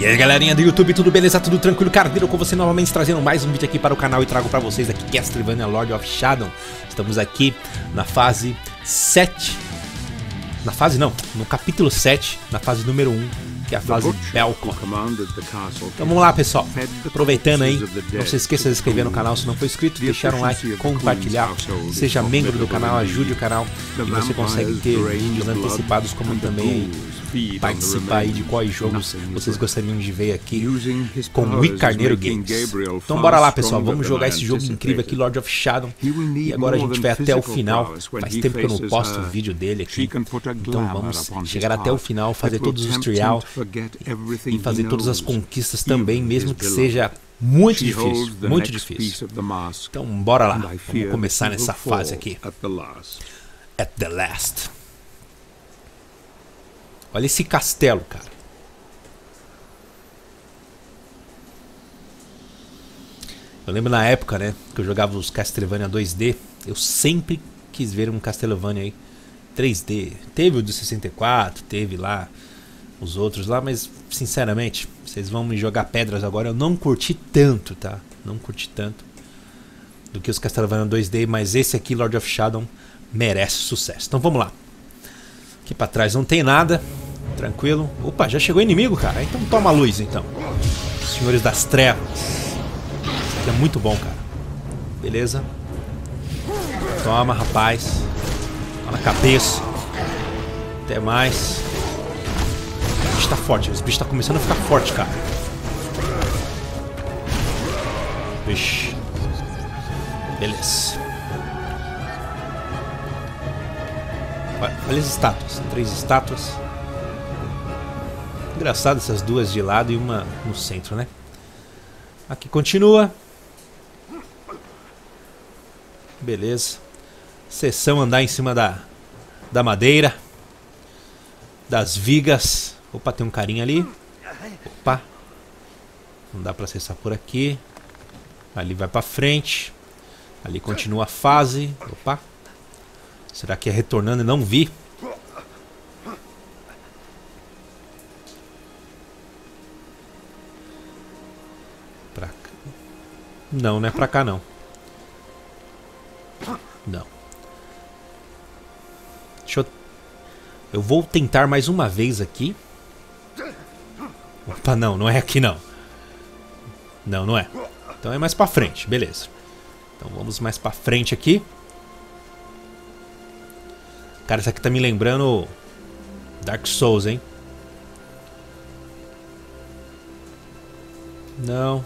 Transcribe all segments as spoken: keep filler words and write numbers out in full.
E aí galerinha do YouTube, tudo beleza? Tudo tranquilo? Cardeiro com você novamente trazendo mais um vídeo aqui para o canal e trago para vocês aqui Castlevania Lord of Shadow. Estamos aqui na fase sete. Na fase não, no capítulo sete, na fase número um, que é a fase Belcom. Então vamos lá pessoal, aproveitando aí, não se esqueça de se inscrever no canal se não for inscrito, deixar um like, compartilhar, seja membro do canal, ajude o canal e você consegue ter vídeos antecipados como também aí, participar aí de quais jogos vocês gostariam de ver aqui com o Wii Carneiro Games. Então bora lá pessoal, vamos jogar esse jogo incrível aqui, Lord of Shadow. E agora a gente vai até o final, faz tempo que eu não posto o vídeo dele aqui. Então vamos chegar até o final, fazer todos os trials e fazer todas as conquistas também, mesmo que seja muito difícil, muito difícil. Então bora lá, vamos começar nessa fase aqui. At the last. Olha esse castelo, cara. Eu lembro na época, né, que eu jogava os Castlevania dois D, eu sempre quis ver um Castlevania aí três D. Teve o do sessenta e quatro, teve lá os outros lá, mas sinceramente, vocês vão me jogar pedras agora, eu não curti tanto, tá? Não curti tanto do que os Castlevania dois D, mas esse aqui, Lord of Shadow, merece sucesso. Então vamos lá. Aqui pra trás não tem nada, tranquilo. Opa, já chegou inimigo, cara. Então toma a luz, então. Senhores das Trevas. Isso aqui é muito bom, cara. Beleza. Toma, rapaz. Toma na cabeça. Até mais. O bicho tá forte. Esse bicho tá começando a ficar forte, cara. Vixe. Beleza. Olha as estátuas, três estátuas. Engraçado essas duas de lado e uma no centro, né? Aqui continua. Beleza. Seção andar em cima da, da madeira. Das vigas. Opa, tem um carinha ali. Opa. Não dá pra acessar por aqui. Ali vai pra frente. Ali continua a fase. Opa. Será que é retornando e não vi? Pra cá. Não, não é pra cá não. Não. Deixa eu... Eu vou tentar mais uma vez aqui. Opa, não, não é aqui não. Não, não é. Então é mais pra frente, beleza. Então vamos mais pra frente aqui. Cara, isso aqui tá me lembrando Dark Souls, hein? Não.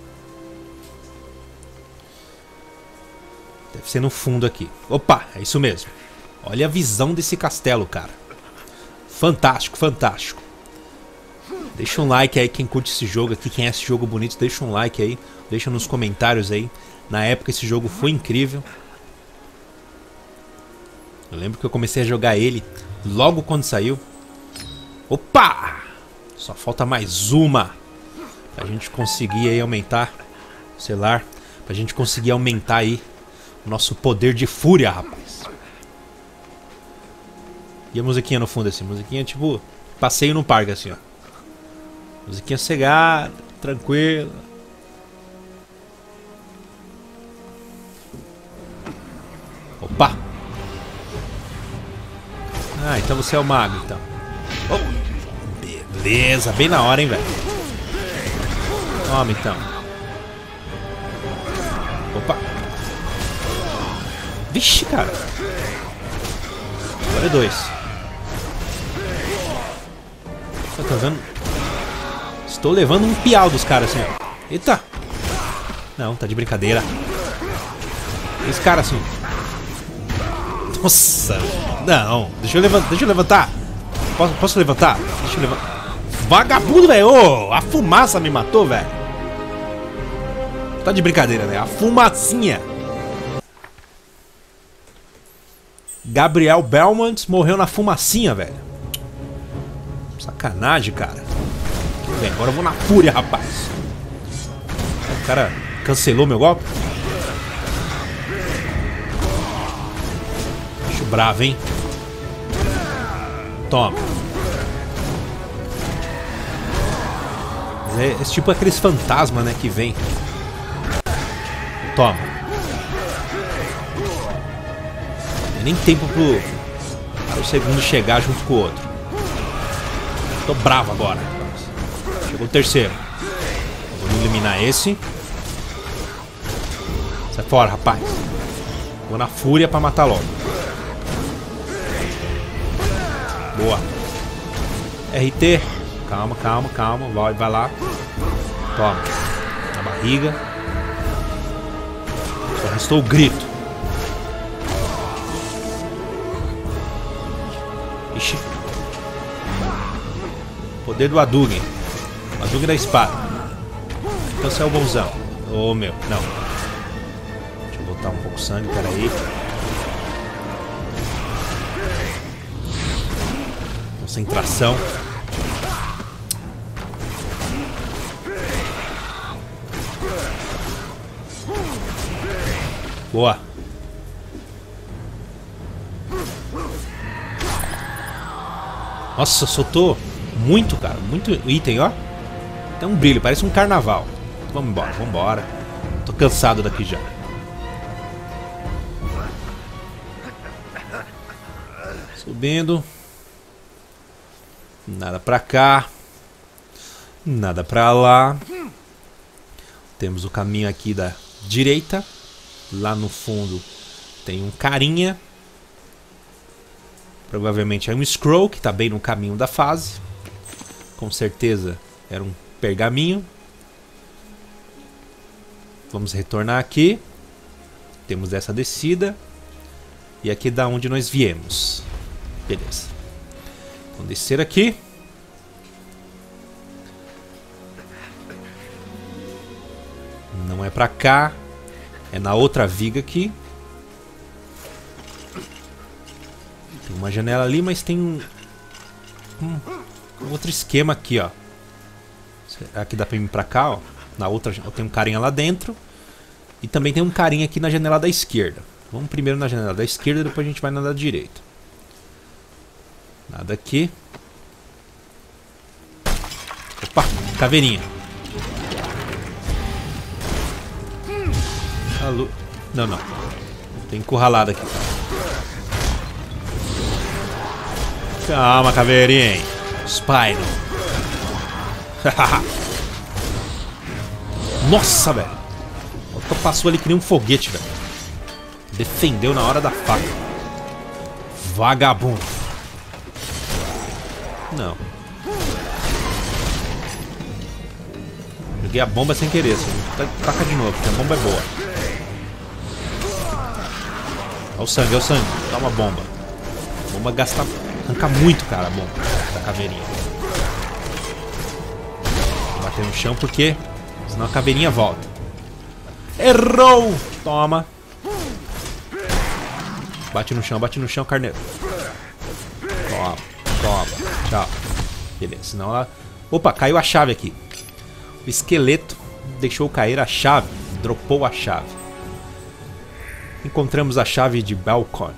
Deve ser no fundo aqui. Opa, é isso mesmo. Olha a visão desse castelo, cara. Fantástico, fantástico. Deixa um like aí quem curte esse jogo aqui, quem é esse jogo bonito, deixa um like aí. Deixa nos comentários aí. Na época esse jogo foi incrível. Eu lembro que eu comecei a jogar ele logo quando saiu. Opa! Só falta mais uma pra gente conseguir aí aumentar o celular. Pra gente conseguir aumentar aí o nosso poder de fúria, rapaz. E a musiquinha no fundo assim, musiquinha tipo passeio no parque assim, ó. Musiquinha cegada, tranquila. Opa! Ah, então você é o mago, então. Oh, beleza, bem na hora, hein, velho. Toma, então. Opa. Vixe, cara. Agora é dois. Só tá vendo? Estou levando um piau dos caras, assim, ó. Eita. Não, tá de brincadeira. Esse cara, assim. Nossa. Não, deixa eu levantar, deixa eu levantar. Posso, posso levantar? Deixa eu levantar. Vagabundo, velho. Oh, a fumaça me matou, velho. Tá de brincadeira, né? A fumacinha. Gabriel Belmont morreu na fumacinha, velho. Sacanagem, cara. Bem, agora eu vou na fúria, rapaz. O cara cancelou meu golpe. Bicho bravo, hein? Toma. É, esse tipo é aqueles fantasmas, né, que vem. Toma. Tem nem tempo pro, para o segundo chegar junto com o outro. Tô bravo agora. Chegou o terceiro. Vou eliminar esse. Sai fora, rapaz. Vou na fúria pra matar logo. Boa. R T. Calma, calma, calma. Vai, vai lá. Toma. Na barriga. Só restou o grito. Ixi. Poder do Hadouken. Hadouken da espada. Então você é o bonzão. Ô, oh, meu. Não. Deixa eu botar um pouco de sangue. Pera aí. Concentração. Boa. Nossa, soltou muito, cara. Muito item, ó. Tem um brilho, parece um carnaval. Vamos embora, vamos embora. Tô cansado daqui já. Subindo. Nada pra cá. Nada pra lá. Temos o caminho aqui da direita. Lá no fundo tem um carinha. Provavelmente é um scroll que está bem no caminho da fase. Com certeza era um pergaminho. Vamos retornar aqui. Temos essa descida. E aqui é da onde nós viemos. Beleza. Vamos descer aqui. Não é pra cá. É na outra viga aqui. Tem uma janela ali, mas tem um, um, um outro esquema aqui, ó. Aqui dá pra ir pra cá, ó. Na outra tem um carinha lá dentro. E também tem um carinha aqui na janela da esquerda. Vamos primeiro na janela da esquerda, depois a gente vai na da direita. Nada aqui. Opa, caveirinha. Alô. Não, não. Tem encurralada aqui. Calma, caveirinha. Spyro. Nossa, velho. O outro passou ali que nem um foguete, velho. Defendeu na hora da faca. Vagabundo. Não. Joguei a bomba sem querer. Assim. Taca de novo, porque a bomba é boa. Olha o sangue, olha o sangue. Dá uma bomba. A bomba gasta... Arranca muito, cara, a bomba da caveirinha. Vou bater no chão porque senão a caveirinha volta. Errou! Toma. Bate no chão, bate no chão, carneiro. Toma, toma. Tchau. Beleza, senão ela... Opa, caiu a chave aqui. O esqueleto deixou cair a chave. Dropou a chave. Encontramos a chave de Balcone.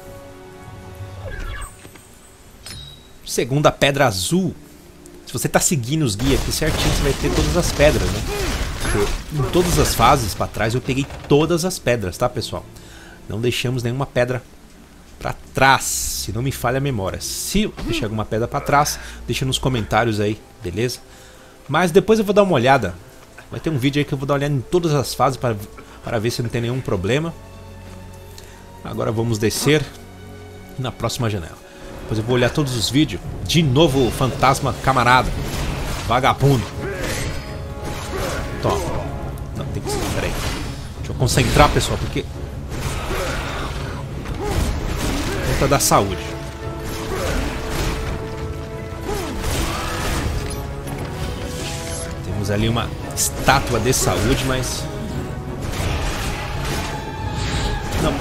Segunda pedra azul. Se você tá seguindo os guias aqui certinho, você vai ter todas as pedras, né? Porque em todas as fases pra trás eu peguei todas as pedras, tá, pessoal? Não deixamos nenhuma pedra pra trás, se não me falha a memória. Se deixar alguma pedra pra trás, deixa nos comentários aí, beleza? Mas depois eu vou dar uma olhada. Vai ter um vídeo aí que eu vou dar uma olhada em todas as fases para, para ver se não tem nenhum problema. Agora vamos descer na próxima janela. Depois eu vou olhar todos os vídeos. De novo o fantasma camarada. Vagabundo. Toma. Não, tem que... Pera aí. Deixa eu concentrar, pessoal, porque... Conta da saúde. Temos ali uma estátua de saúde, mas... Não.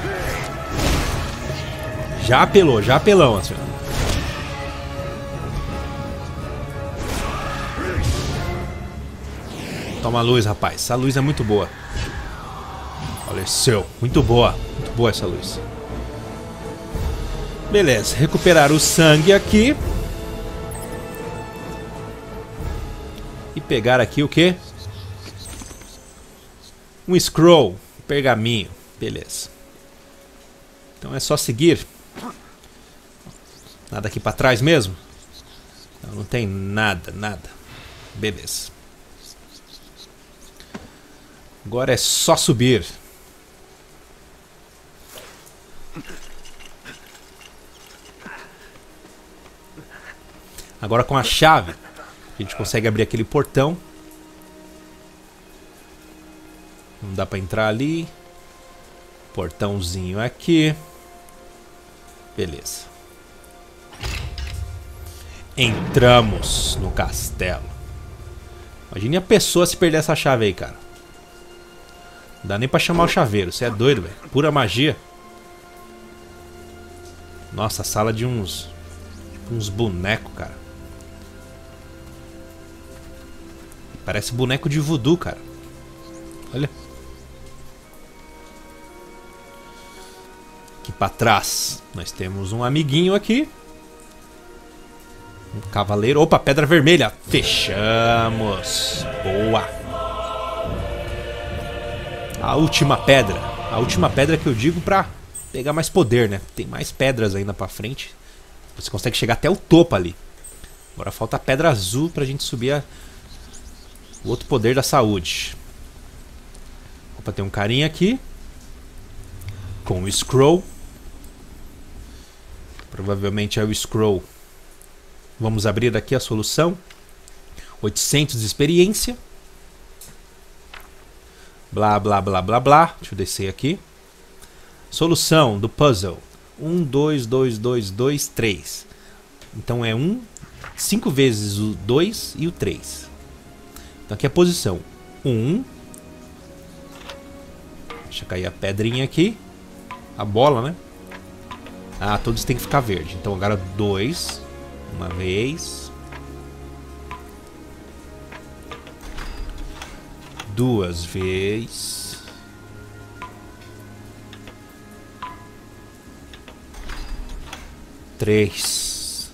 Já apelou, já apelão, assim. Toma a luz, rapaz. Essa luz é muito boa. Faleceu. Muito boa. Muito boa essa luz. Beleza. Recuperar o sangue aqui. E pegar aqui o quê? Um scroll, pergaminho, beleza. Então é só seguir. Nada aqui pra trás mesmo? Não, não tem nada, nada. Beleza. Agora é só subir. Agora com a chave a gente consegue abrir aquele portão. Não dá pra entrar ali. Portãozinho aqui. Beleza. Entramos no castelo. Imagine a pessoa se perder essa chave aí, cara. Não dá nem pra chamar o chaveiro. Você é doido, velho. Pura magia. Nossa, sala de uns... Uns bonecos, cara. Parece boneco de voodoo, cara. Olha. Aqui pra trás nós temos um amiguinho aqui. Um cavaleiro. Opa, pedra vermelha. Fechamos. Boa. A última pedra. A última pedra que eu digo pra pegar mais poder, né? Tem mais pedras ainda pra frente. Você consegue chegar até o topo ali. Agora falta a pedra azul pra gente subir a... o outro poder da saúde. Opa, tem um carinha aqui. Com o scroll. Provavelmente é o scroll. Vamos abrir aqui a solução. oitocentos de experiência. Blá, blá, blá, blá, blá. Deixa eu descer aqui. Solução do puzzle. um, dois, dois, dois, dois, três. Então é um, cinco vezes o dois e o três. Então aqui é a posição. um. Deixa cair a pedrinha aqui. A bola, né? Ah, todos têm que ficar verde. Então agora dois. Uma vez. Duas vezes. Três.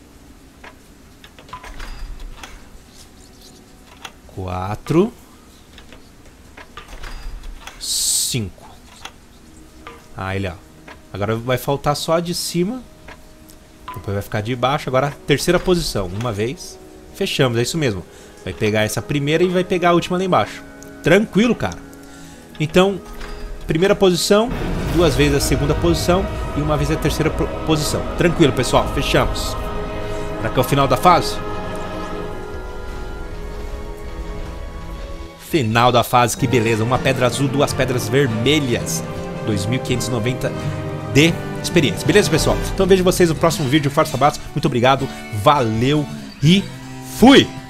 Quatro. Cinco. Ah, ele, ó. Agora vai faltar só a de cima. Depois vai ficar de baixo. Agora a terceira posição. Uma vez. Fechamos, é isso mesmo. Vai pegar essa primeira e vai pegar a última lá embaixo. Tranquilo, cara. Então, primeira posição, duas vezes a segunda posição e uma vez a terceira posição. Tranquilo, pessoal. Fechamos. Para que é o final da fase. Final da fase, que beleza. Uma pedra azul, duas pedras vermelhas. dois mil quinhentos e noventa de experiência. Beleza, pessoal? Então vejo vocês no próximo vídeo. Forte abraço. Muito obrigado. Valeu e fui!